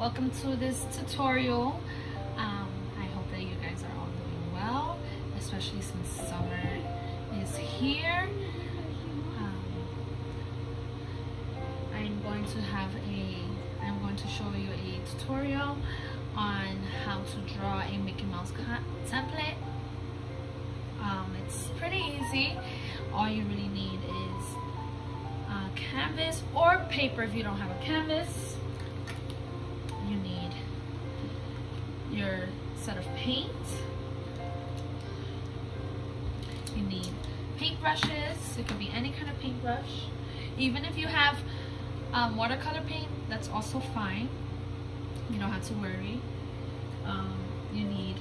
welcome to this tutorial. I hope that you guys are all doing well, especially since summer is here. I'm going to show you a tutorial on how to draw a Mickey Mouse template. It's pretty easy. All you really need is canvas or paper. If you don't have a canvas, you need your set of paint. You need paintbrushes. It could be any kind of paintbrush. Even if you have watercolor paint, that's also fine. You don't have to worry. You need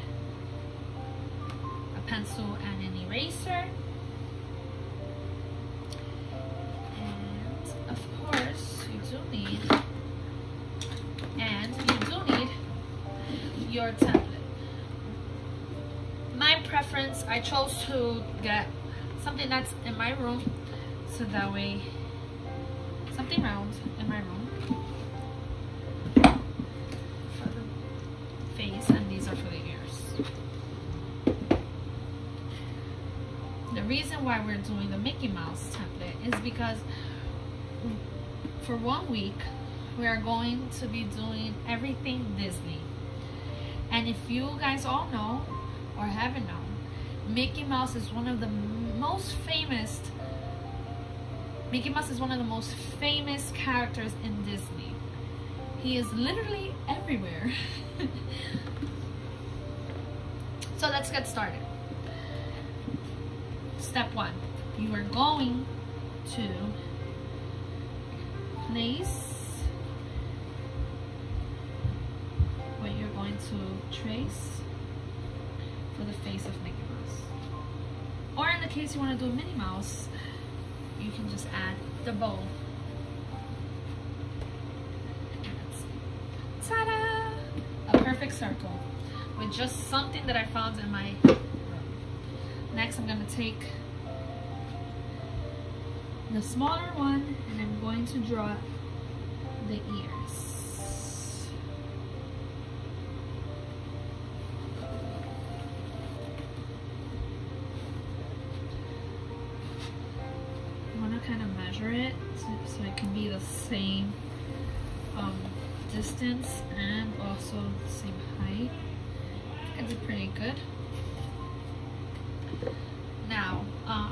a pencil and an eraser. And of course, you do need your template. My preference, I chose to get something that's in my room, so that way, something round in my room for the face, and these are for the ears. The reason why we're doing the Mickey Mouse template is because for 1 week we are going to be doing everything Disney. And if you guys all know or haven't known, Mickey Mouse is one of the most famous characters in Disney. He is literally everywhere. So let's get started. Step 1. You are going to place what you're going to trace for the face of Mickey Mouse. Or in the case you want to do a Minnie Mouse, you can just add the bow. Ta-da! A perfect circle with just something that I found in my room. Next, I'm going to take the smaller one and I'm going to draw the ears. Kind of measure it so it can be the same distance and also the same height. I did pretty good. Now,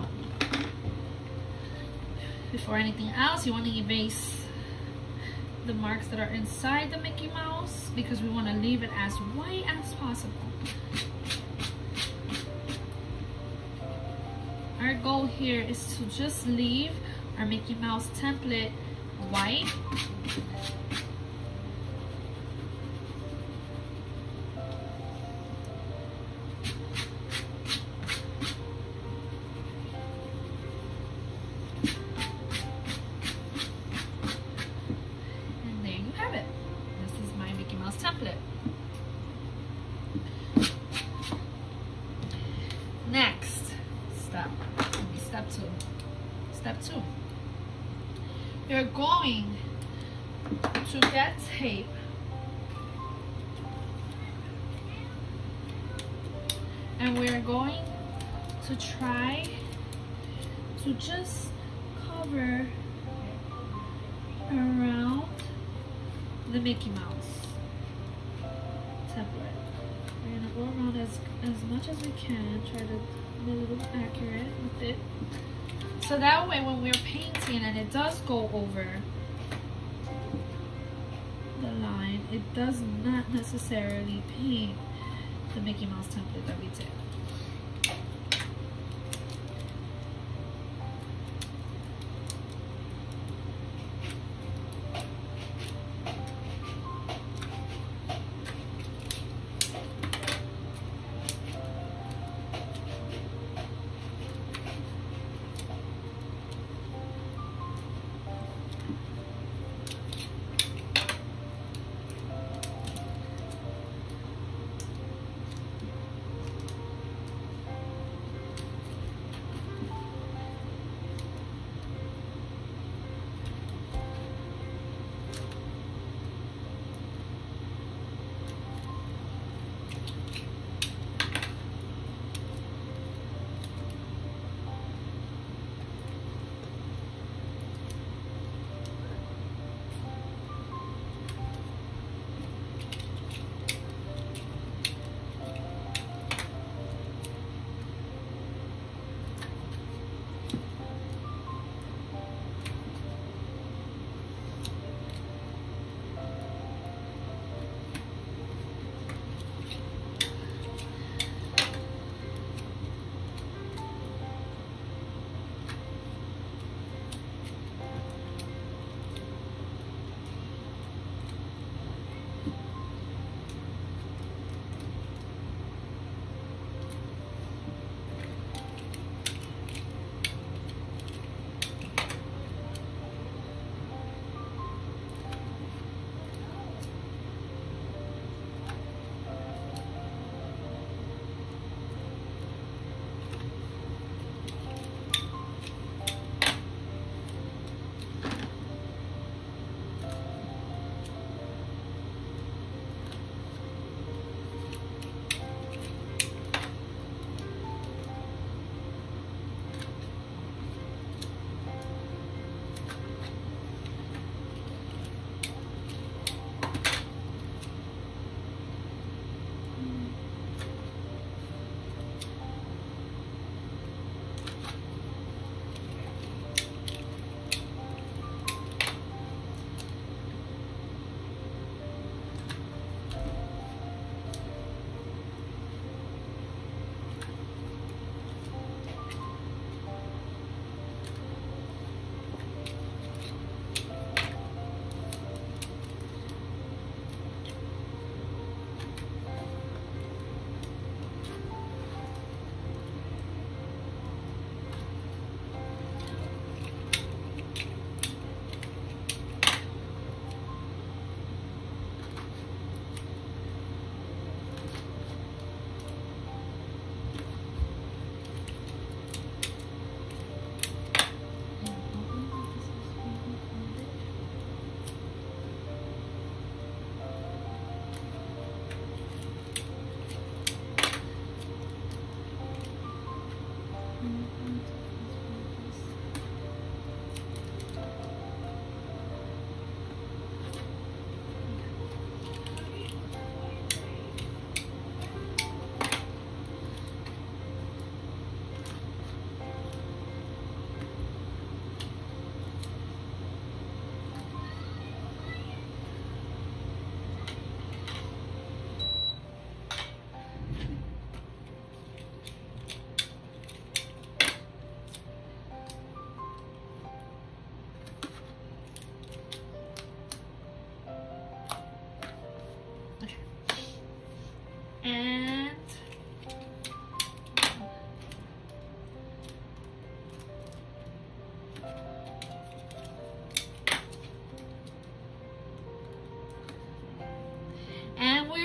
before anything else, you want to erase the marks that are inside the Mickey Mouse because we want to leave it as white as possible. Our goal here is to just leave our Mickey Mouse template white. And there you have it. This is my Mickey Mouse template. Next step. Step 2. You're going to get tape and we're going to try to just cover around the Mickey Mouse template. We're gonna go around as much as we can, try to be a little accurate with it. So that way when we're painting and it does go over the line, it does not necessarily paint the Mickey Mouse template that we did.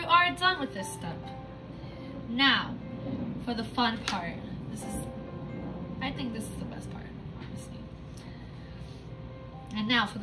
are done with this step. Now, for the fun part. I think this is the best part, honestly. And now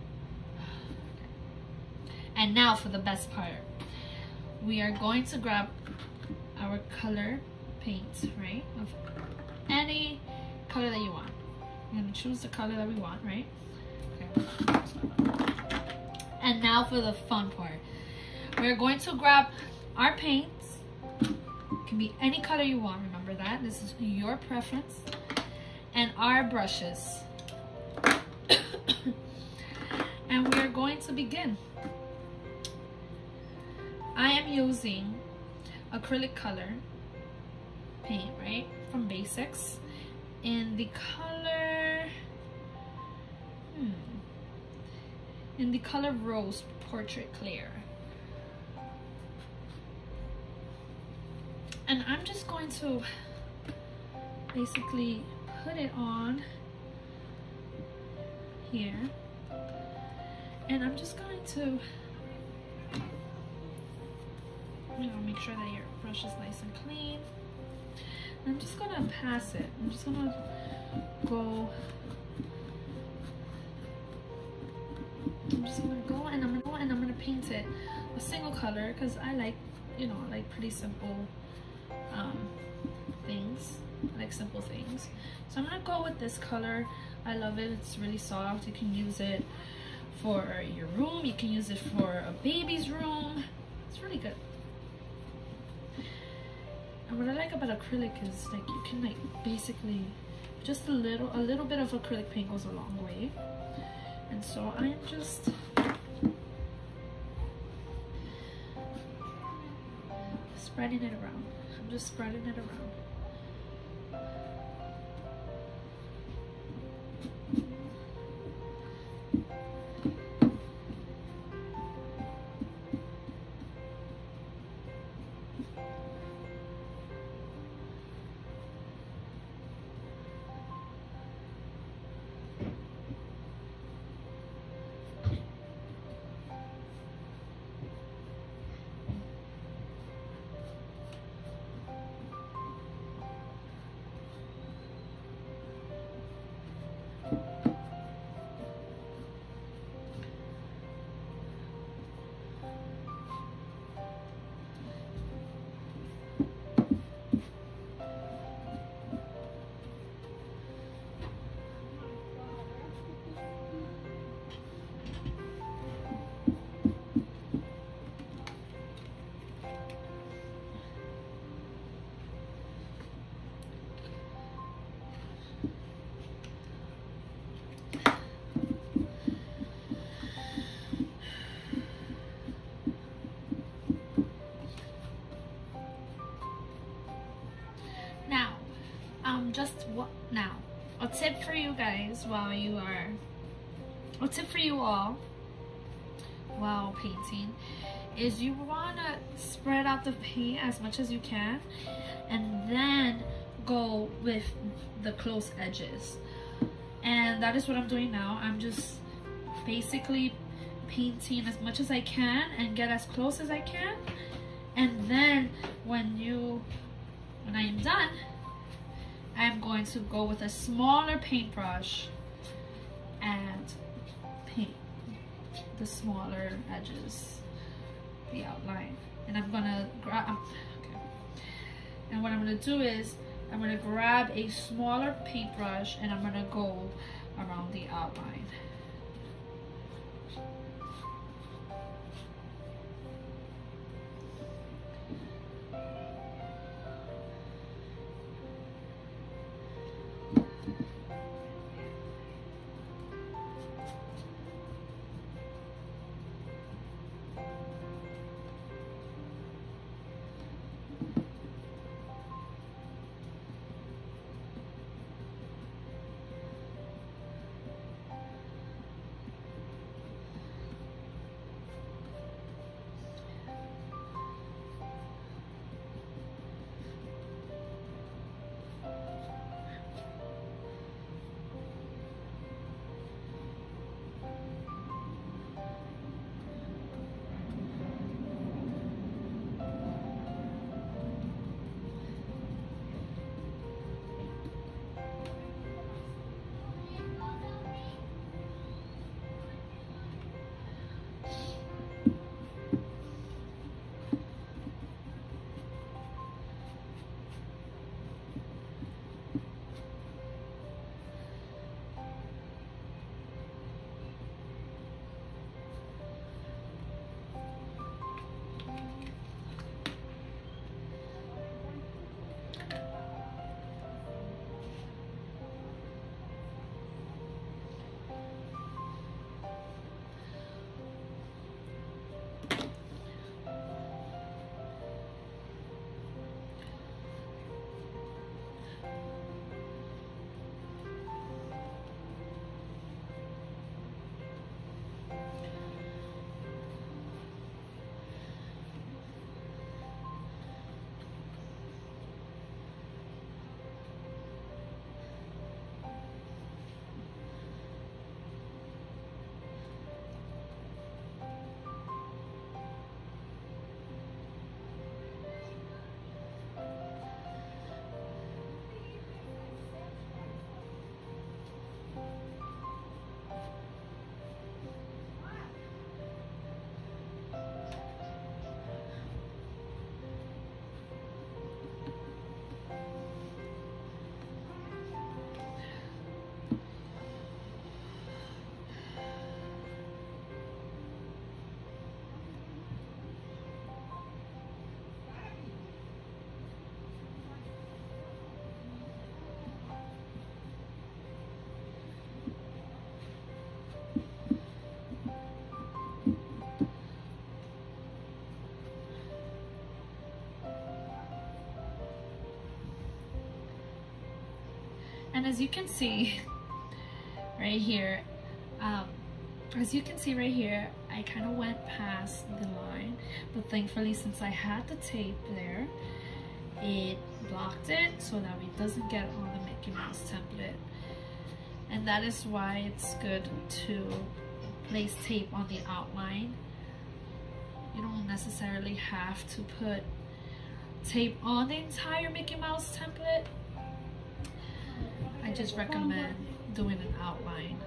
for the best part. We are going to grab our color paint, right? Of any color that you want. We're gonna choose the color that we want, right? Okay. And now for the fun part. We're going to grab our paints. It can be any color you want, remember that. This is your preference. And our brushes. And we're going to begin. I am using acrylic color paint, right? From Basics. In the color Rose Portrait Clear. And I'm just going to basically put it on here. And I'm just going to, make sure that your brush is nice and clean. And I'm just gonna pass it. I'm just gonna go and I'm gonna paint it a single color because I like, I like pretty simple things. I like simple things. So I'm gonna go with this color. I love it. It's really soft. You can use it for your room. You can use it for a baby's room. It's really good. And what I like about acrylic is like you can basically just a little bit of acrylic paint goes a long way. And so I am just spreading it around. I'm just spreading it around. A tip for you guys a tip for you all while painting is you want to spread out the paint as much as you can and then go with the close edges. And that is what I'm doing now. I'm just basically painting as much as I can and get as close as I can. And then when I am done, I'm going to go with a smaller paintbrush and paint the smaller edges, the outline. And I'm gonna grab, and what I'm gonna do is I'm gonna grab a smaller paintbrush and I'm gonna go around the outline. And as you can see right here, I kind of went past the line, but thankfully, since I had the tape there, it blocked it so that it doesn't get on the Mickey Mouse template. And that is why it's good to place tape on the outline. You don't necessarily have to put tape on the entire Mickey Mouse template. I just recommend doing an outline.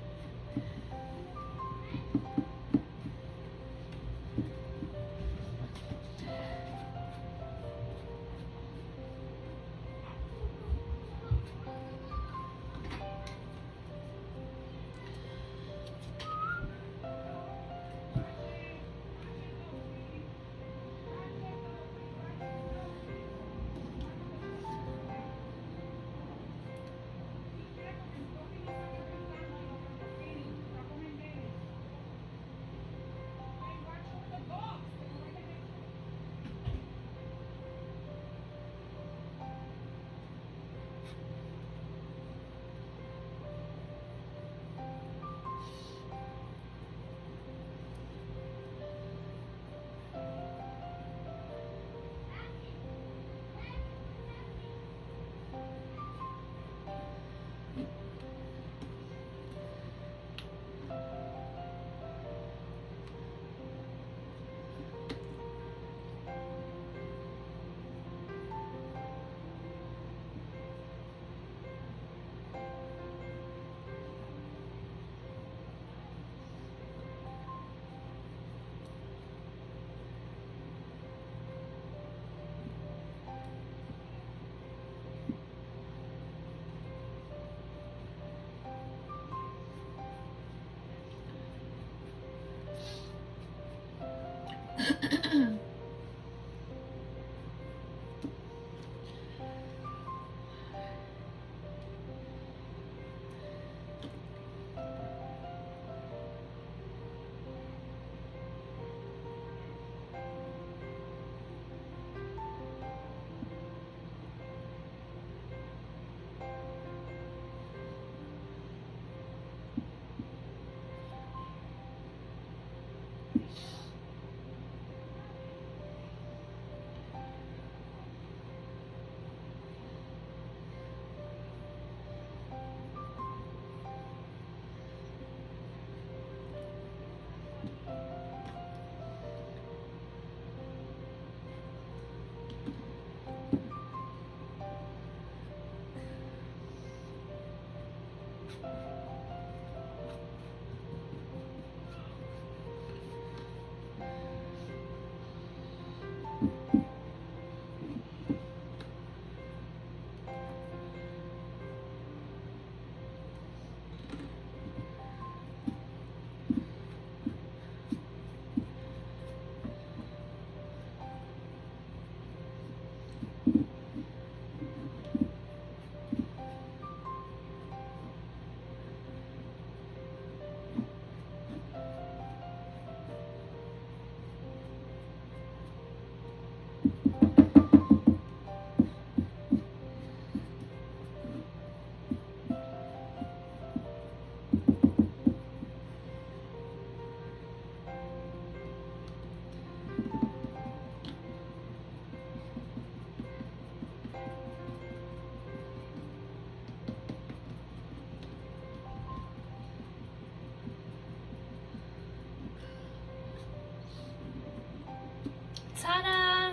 Ta-da!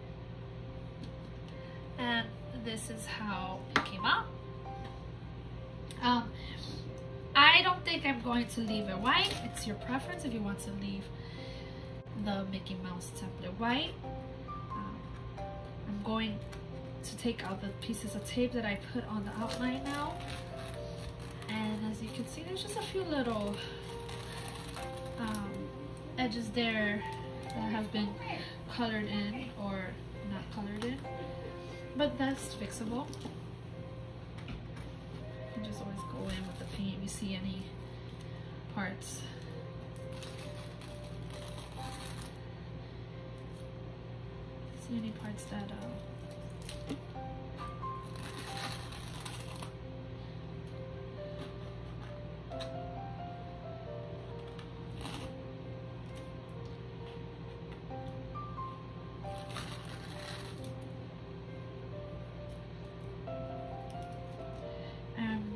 And this is how it came out. I don't think I'm going to leave it white. It's your preference if you want to leave the Mickey Mouse template white. I'm going to take out the pieces of tape that I put on the outline now. And as you can see, there's just a few little edges there that have been colored in or not colored in, but that's fixable. You just always go in with the paint if you see any parts. See any parts that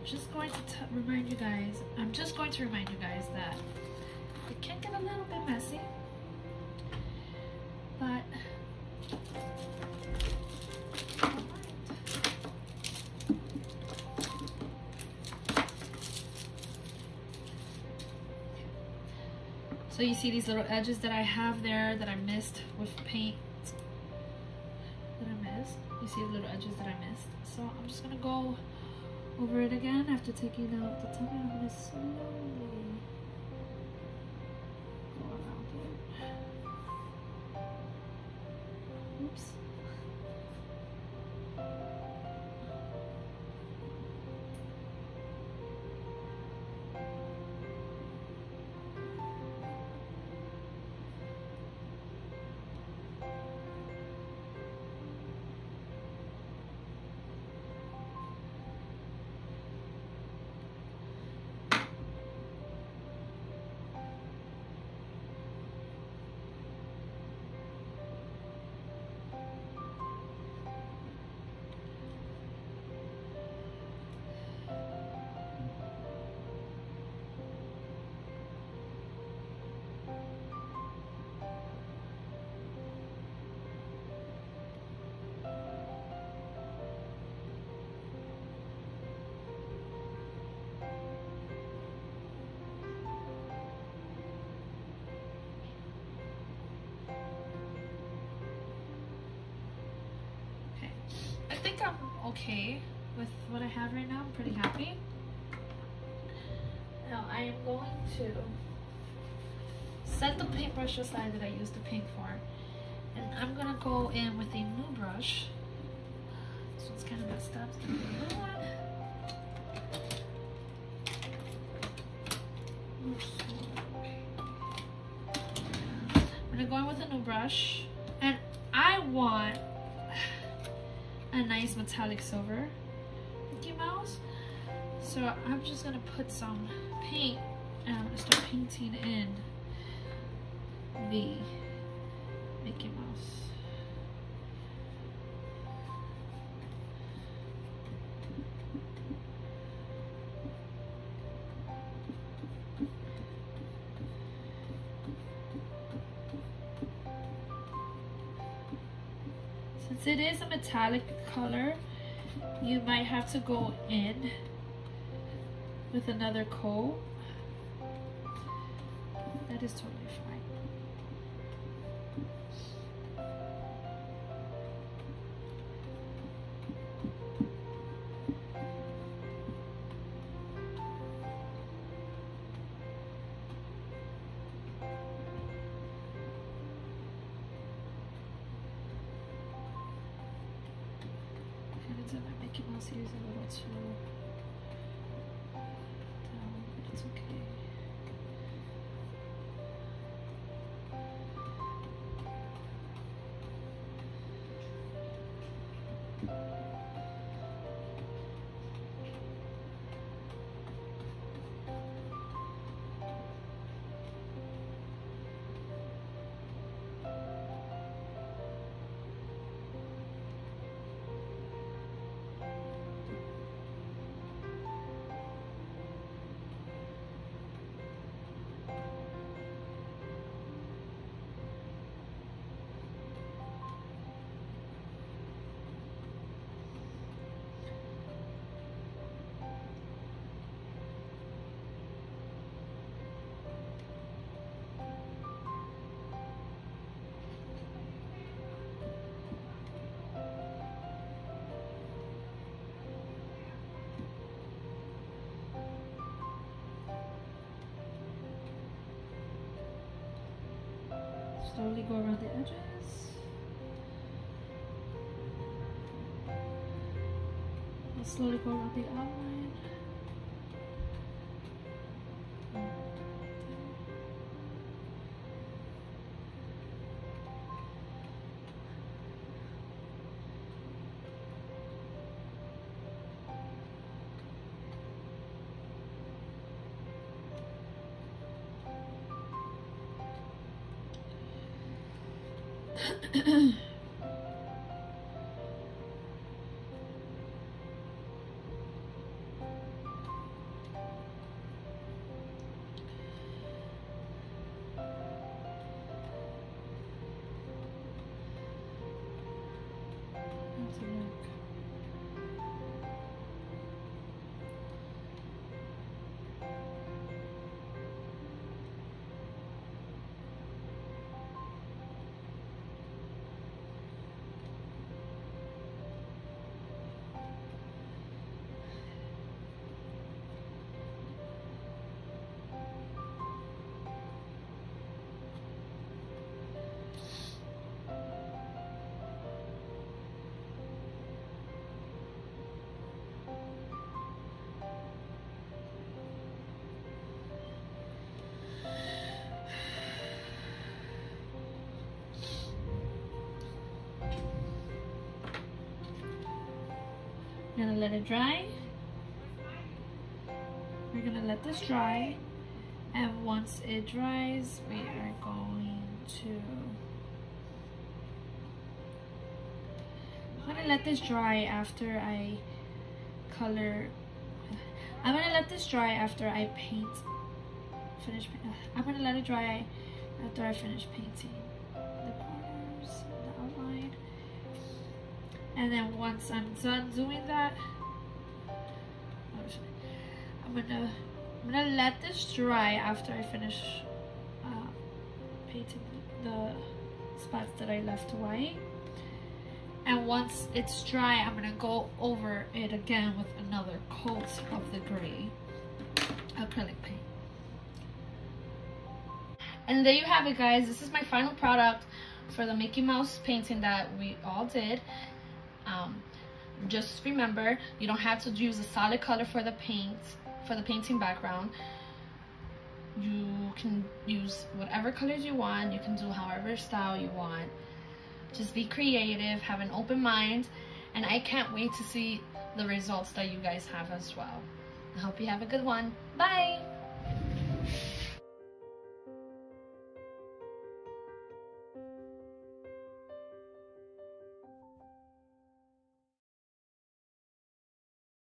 just going to remind you guys, that it can get a little bit messy, but so you see these little edges that I have there that I missed with paint. You see the little edges that I missed. So I'm just gonna go over it again after taking out the top. I'm gonna slowly go around it. Oops. I think I'm okay with what I have right now. I'm pretty happy. Now I am going to set the paintbrush aside that I used to paint for, and I'm gonna go in with a new brush. This one's kind of messed up. It's gonna be a new one. I'm gonna go in with a new brush, and I want a nice metallic silver Mickey Mouse. So I'm just gonna put some paint and I'm gonna start painting in the Mickey Mouse. Since it is a metallic color, you might have to go in with another coat. That is totally fine. My Mickey Mouse here is a little too down, but it's okay. Slowly go around the edges. I'll slowly go around the outline. I'm gonna let it dry. We're gonna let this dry, and once it dries, we are going to, I'm gonna let this dry after I color. I'm gonna let this dry after I I'm gonna let it dry after I finish painting the corners, the outline. And then once I'm done doing that, I'm gonna let this dry after I finish painting the spots that I left white. And once it's dry, I'm gonna go over it again with another coat of the gray acrylic paint. And there you have it, guys. This is my final product for the Mickey Mouse painting that we all did. Just remember, you don't have to use a solid color for the paint, for the painting background. You can use whatever colors you want. You can do however style you want. Just be creative, have an open mind, and I can't wait to see the results that you guys have as well. I hope you have a good one. Bye!